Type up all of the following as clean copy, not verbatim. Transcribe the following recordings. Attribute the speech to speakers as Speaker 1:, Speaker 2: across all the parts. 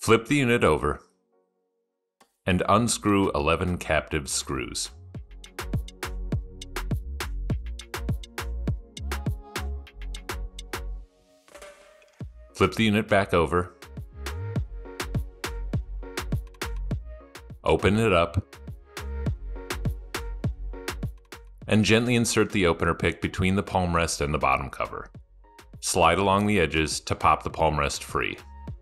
Speaker 1: Flip the unit over and unscrew 11 captive screws. Flip the unit back over, open it up, and gently insert the opener pick between the palmrest and the bottom cover. Slide along the edges to pop the palmrest free.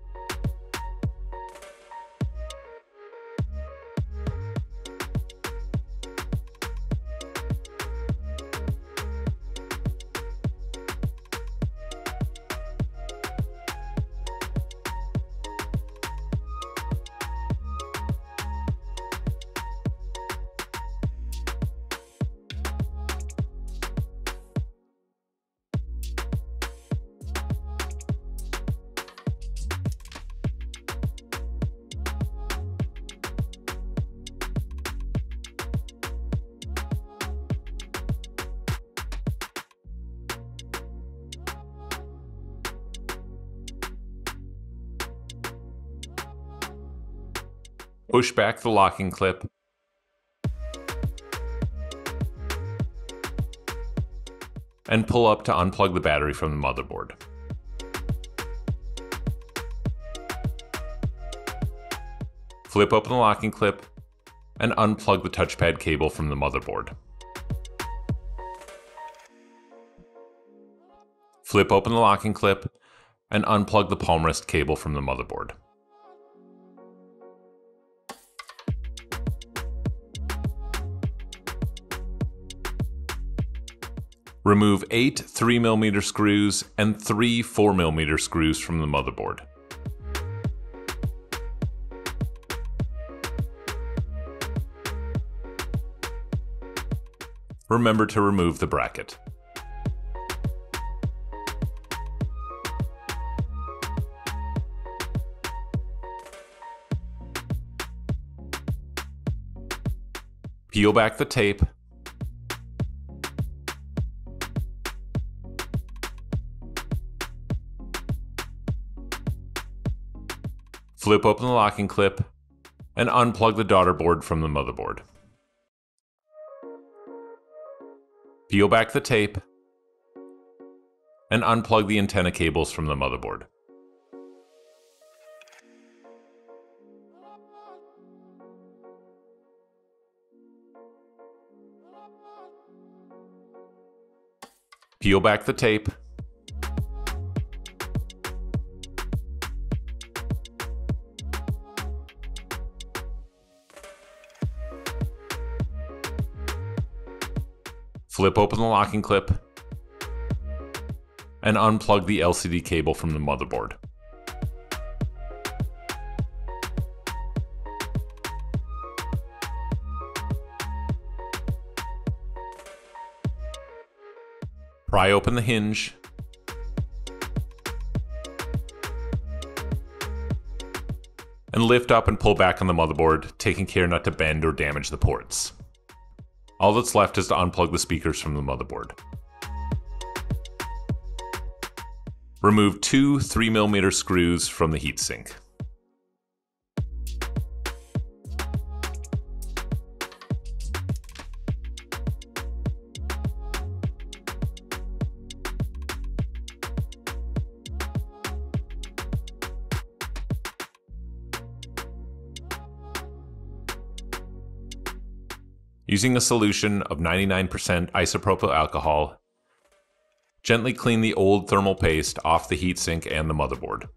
Speaker 1: Push back the locking clip and pull up to unplug the battery from the motherboard. Flip open the locking clip and unplug the touchpad cable from the motherboard. Flip open the locking clip and unplug the palmrest cable from the motherboard. Remove 8 3mm screws and 3 4mm screws from the motherboard. Remember to remove the bracket. Peel back the tape. Flip open the locking clip and unplug the daughter board from the motherboard. Peel back the tape and unplug the antenna cables from the motherboard. Peel back the tape flip open the locking clip and unplug the LCD cable from the motherboard. Pry open the hinge and lift up and pull back on the motherboard, taking care not to bend or damage the ports. All that's left is to unplug the speakers from the motherboard. Remove 2 3mm screws from the heatsink. Using a solution of 99% isopropyl alcohol, gently clean the old thermal paste off the heatsink and the motherboard.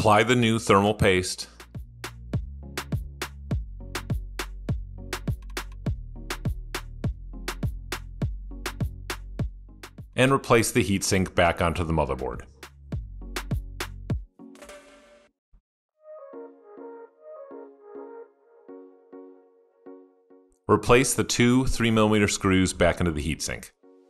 Speaker 1: Apply the new thermal paste. And replace the heatsink back onto the motherboard. Replace the two 3mm screws back into the heatsink.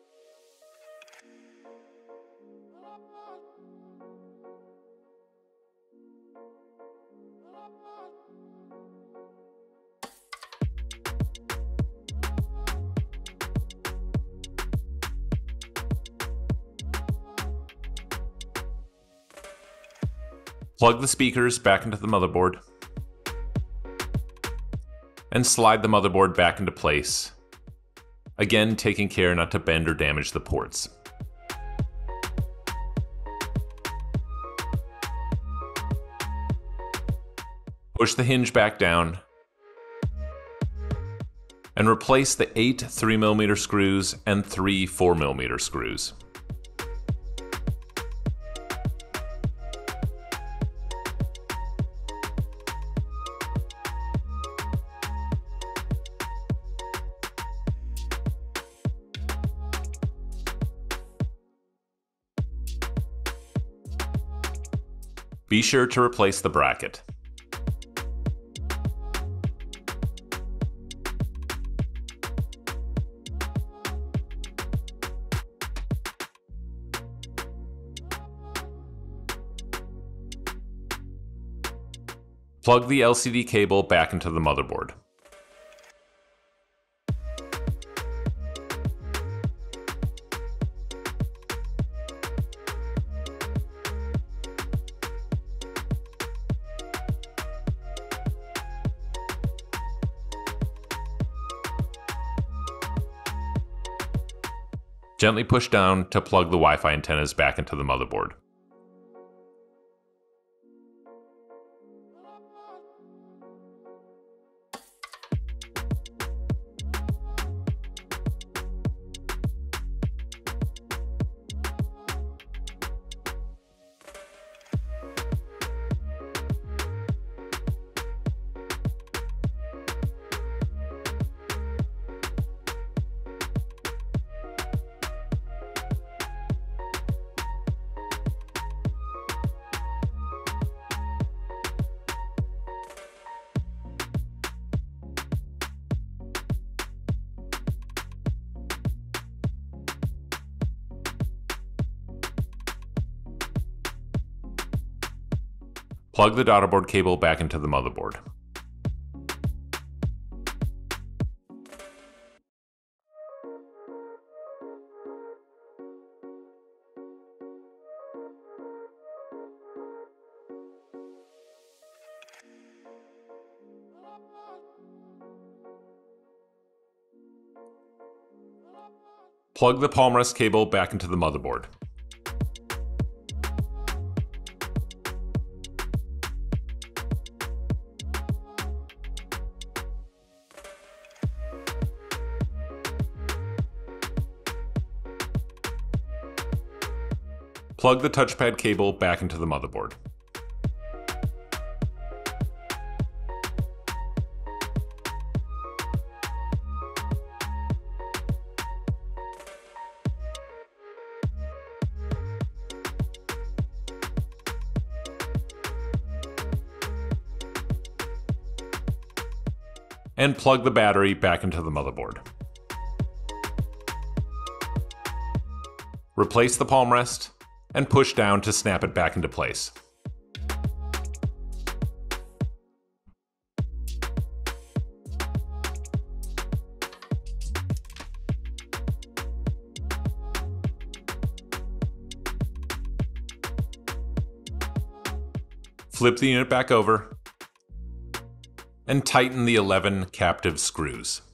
Speaker 1: Plug the speakers back into the motherboard. And slide the motherboard back into place, again taking care not to bend or damage the ports. Push the hinge back down and replace the 8 3mm screws and 3 4mm screws. Be sure to replace the bracket. Plug the LCD cable back into the motherboard. Gently push down to plug the Wi-Fi antennas back into the motherboard. Plug the daughterboard cable back into the motherboard. Plug the Palmrest cable back into the motherboard. Plug the touchpad cable back into the motherboard. And plug the battery back into the motherboard. Replace the palmrest and push down to snap it back into place. Flip the unit back over and tighten the 11 captive screws.